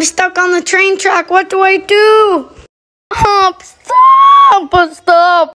stuck on the train track. What do I do? Stop! Stop!